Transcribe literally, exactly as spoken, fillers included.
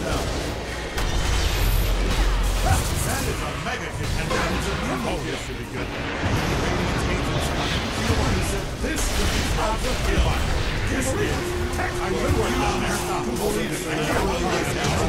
out. That is a mega hit, and that is a triple hit. This should be good. This could be stop the kill. This is tech. I will work down there. Stop.